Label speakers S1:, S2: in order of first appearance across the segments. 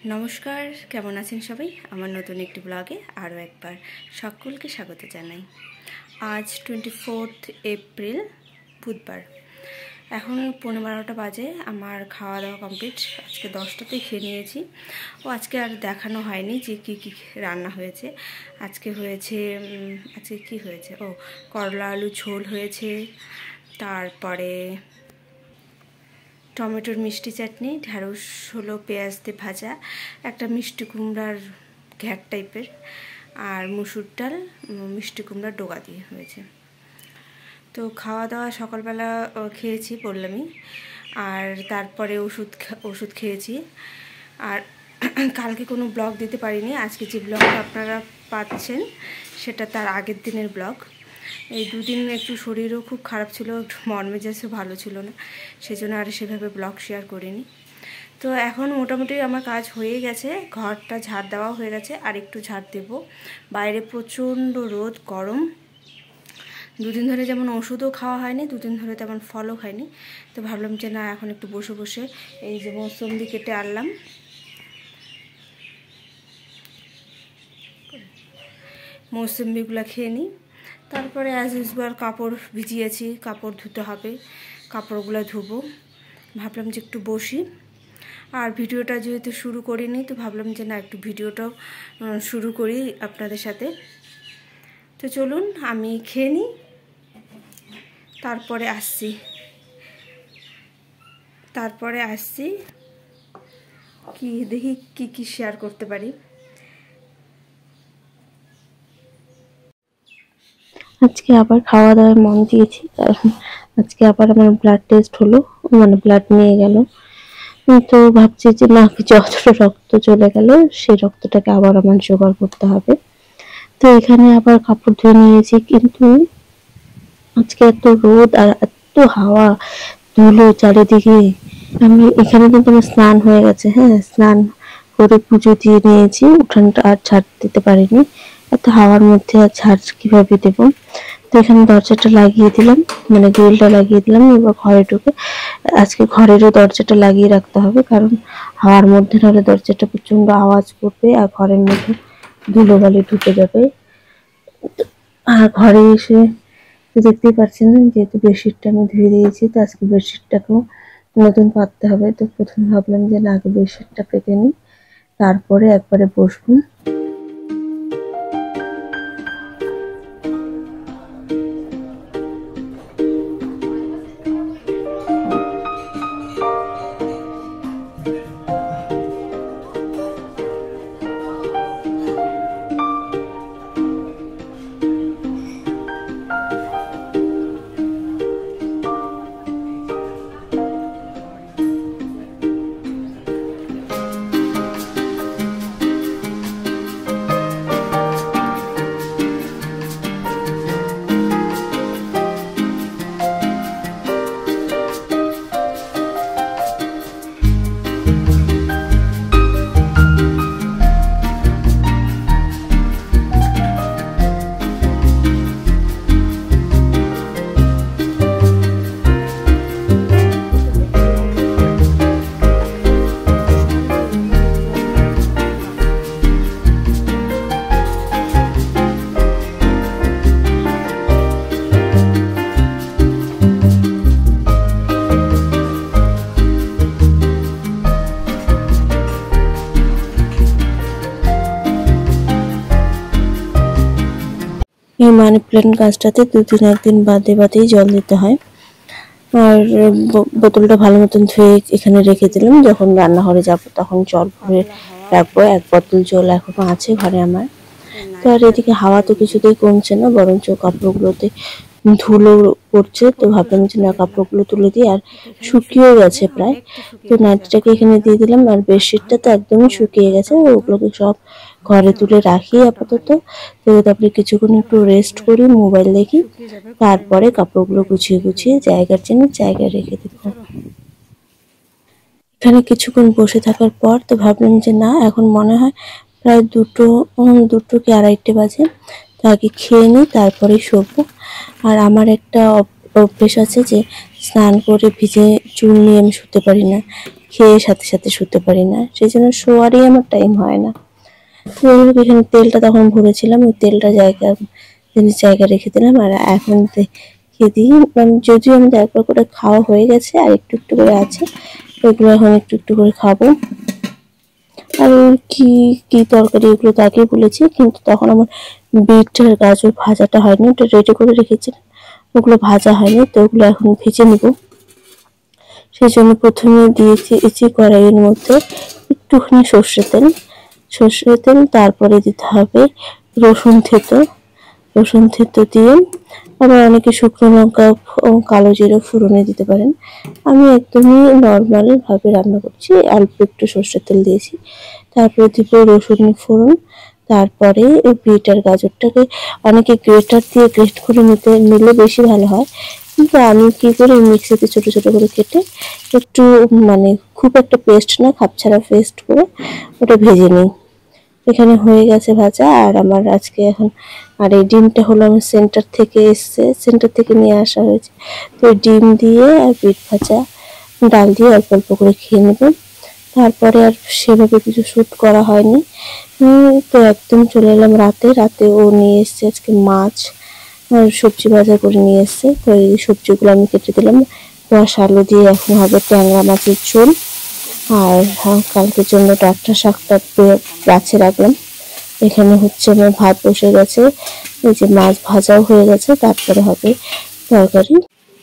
S1: নমস্কার, কেমন আছেন সবাই? আমার নতুন একটি ব্লগে আরও একবার সকলকে স্বাগত জানাই। আজ 24 এপ্রিল বুধবার, এখন 11:15 বাজে। আমার খাওয়া দাওয়া কমপ্লিট। আজকে 10টাতেই খেয়ে নিয়েছি। আজকে আর দেখানো হয়নি যে কী কী রান্না হয়েছে। আজকে কি হয়েছে, করলা আলু ঝোল হয়েছে, তারপরে টমেটোর মিষ্টি চাটনি, ঢ্যাঁড়স হলো পেঁয়াজ দিয়ে ভাজা, একটা মিষ্টি কুমড়ার ঘ্যাট টাইপের, আর মুসুর ডাল মিষ্টি কুমড়ার ডোগা দিয়ে হয়েছে। তো খাওয়া দাওয়া সকালবেলা খেয়েছি বললামই, আর তারপরে ওষুধ খেয়েছি। আর কালকে কোনো ব্লগ দিতে পারিনি। আজকে যে ব্লগটা আপনারা পাচ্ছেন সেটা তার আগের দিনের ব্লগ। এই দুদিন একটু শরীরও খুব খারাপ ছিল, একটু মন মেজাজও ভালো ছিল না, সেজন্য আর সেভাবে ব্লগ শেয়ার করিনি। তো এখন মোটামুটি আমার কাজ হয়ে গেছে, ঘরটা ঝাড় দেওয়া হয়ে গেছে, আর একটু ঝাড় দেব। বাইরে প্রচণ্ড রোদ, গরম। দুদিন ধরে যেমন ওষুধও খাওয়া হয়নি, দুদিন ধরে তেমন ফলও খাইনি। তো ভাবলাম যে না, এখন একটু বসে বসে এই যে মৌসুম্বি কেটে আনলাম, মৌসুম্বিগুলো খেয়ে নিই। তারপরে অ্যাজ ইউজুয়াল কাপড় ভিজিয়েছি, কাপড় ধুতে হবে, কাপড়গুলো ধুবো। ভাবলাম যে একটু বসি, আর ভিডিওটা যেহেতু শুরু করিনি, তো ভাবলাম যে না, একটু ভিডিওটাও শুরু করি আপনাদের সাথে। তো চলুন আমি খেয়ে নিই, তারপরে আসছি কি দেখি কি শেয়ার করতে পারি।
S2: আজকে আবার খাওয়া দাওয়ায় মন দিয়েছি, কারণ আজকে আবার আমার ব্লাড টেস্ট হলো, মানে ব্লাড নিয়ে গেল। তো ভাবছি যে না, যতটা রক্ত চলে গেল সেই রক্তটাকে আবার আমার জোগাড় করতে হবে। তো এখানে আবার কাপড় ধুয়ে নিয়েছি, কিন্তু আজকে এত রোদ আর এত হাওয়া, ধুলো চারিদিকে। আমি এখানে কিন্তু আমার স্নান হয়ে গেছে, হ্যাঁ, স্নান করে পুজো দিয়ে নিয়েছি। উঠানটা আর ঝাড় দিতে পারিনি, এত হাওয়ার মধ্যে আর ঝাড় কিভাবে দেব। তো এখানে দরজাটা লাগিয়ে দিলাম, মানে গ্রিলটা লাগিয়ে দিলাম। এবার ঘরে ঢুকে আজকে ঘরেরও দরজাটা লাগিয়ে রাখতে হবে, কারণ হাওয়ার মধ্যে নাহলে দরজাটা প্রচন্ড আওয়াজ করবে আর ঘরের মধ্যে ধুলোবালি ঢুকে যাবে। আর ঘরে এসে দেখতেই পাচ্ছেন, যেহেতু বেডশিটটা আমি ধুয়ে দিয়েছি, তো আজকে বেডশিটটাকেও নতুন পাততে হবে। তো প্রথমে ভাবলাম যে না, আগে বেডশিটটা পেতে নিই, তারপরে একবারে বসবো। এই মানি প্ল্যান্ট গাছটাতে দুদিন একদিন বাদেই জল দিতে হয়। আর বোতলটা ভালো মতন ধুয়ে এখানে রেখে দিলাম, যখন রান্নাঘরে যাব তখন জল ভরে রাখবো। 1 বোতল জল এখনো আছে ঘরে আমার। তো আর এদিকে হাওয়া তো কিছুতেই কমছে না, বরঞ্চ কাপড়গুলোতে ধুলো পড়ছে। তো ভাবলাম যে না, কাপড়গুলো তুলে দিই, আর শুকিয়েও গেছে প্রায়। তো নাইটিটাকে এখানে দিয়ে দিলাম, আর বেডশিটটা তো একদমই শুকিয়ে গেছে। ওগুলোকে সব ঘরে তুলে রাখি আপাতত। তো তারপরে কিছুক্ষণ একটু রেস্ট করি, মোবাইল দেখি, তারপরে কাপড়গুলো গুছিয়ে জায়গায় রেখে দেব। এখানে কিছুক্ষণ বসে থাকার পর তো ভাবলাম যে না, এখন মনে হয় প্রায় দুটো কি 2:30 বাজে। তো আগে খেয়ে নিই, তারপরে শোবো। আর আমার একটা অভ্যেস আছে যে স্নান করে ভিজে চুল নিয়ে আমি শুতে পারি না। খেয়ে সাথে সাথে শুতে পারি না, সেই জন্য শোয়ারই আমার টাইম হয় না। এখানে তেলটা তখন ভরেছিলাম, ওই তেলটা জায়গা রেখে দিলাম। আর এখন খেয়ে দিই, মানে যদিও আমাদের একবার করে খাওয়া হয়ে গেছে আর একটু একটু করে আছে, ওইগুলো এখন একটু একটু করে খাবো। আর কি কি তরকারি এগুলো তো আগেই বলেছি, কিন্তু তখন আমার বিট আর গাজর ভাজাটা হয়নি, ওটা রেডি করে রেখেছিলাম, ওগুলো ভাজা হয়নি, তো ওগুলো এখন ভেজে নিব। সেই জন্য প্রথমে দিয়েছি কড়াইয়ের মধ্যে একটুখানি সর্ষের তেল, তারপরে দিতে হবে রসুন থেতো দিয়ে, আবার অনেকে শুকনো লঙ্কা ও কালো জিরা ফোড়নে দিতে পারেন। আমি একদমই নর্মাল ভাবে রান্না করছি, অল্প একটু সর্ষের তেল দিয়েছি, তারপরে দিব রসুন ফোড়ন, তারপরে বিট আর গাজরটাকে অনেকে গ্রেটার দিয়ে গ্রেট করে নিলে বেশি ভালো হয়, কিন্তু আমি কি করি মিক্সিতে ছোট ছোট করে কেটে একটু, মানে খুব একটা পেস্ট না, খাপছাড়া পেস্ট করে ওটা ভেজে নিই। এখানে হয়ে গেছে ভাজা। আর আমার আজকে এখন, আর এই ডিমটা হলো আমার সেন্টার থেকে নিয়ে আসা হয়েছে, তো ডিম দিয়ে আর বিট ভাজা ডাল দিয়ে অল্প অল্প করে খেয়ে নেব। তারপরে আর সেভাবে কিছু শ্যুট করা হয়নি। তো একদম চলে এলাম রাতে ও নিয়ে এসছে আজকে মাছ আর সবজি বাজার করে নিয়ে এসছে, তো এই সবজিগুলো আমি কেটে দিলাম। রস আলু দিয়ে এখন হবে ট্যাংরা মাছের ঝোল, আর কালকের জন্য ডাঁটা শাকটা গাছে রাখলাম। এখানে হচ্ছে আমার ভাত বসে গেছে, এই যে মাছ ভাজাও হয়ে গেছে, তারপরে হবে তরকারি।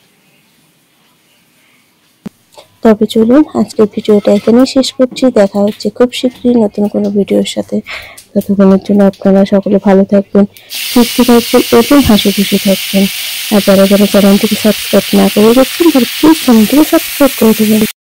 S2: তবে চলুন আজকের ভিডিওটা এখানেই শেষ করছি, দেখা হচ্ছে খুব শীঘ্রই নতুন কোনো ভিডিওর সাথে। ততক্ষণের জন্য আপনারা সকলে ভালো থাকবেন, সুস্থ থাকবেন এবং হাসি খুশি থাকবেন। আর যারা চ্যানেলটিকে সাবস্ক্রাইব না করে দেখছেন তারা প্লিজ চ্যানেলটিকে সাবস্ক্রাইব করে দেবেন।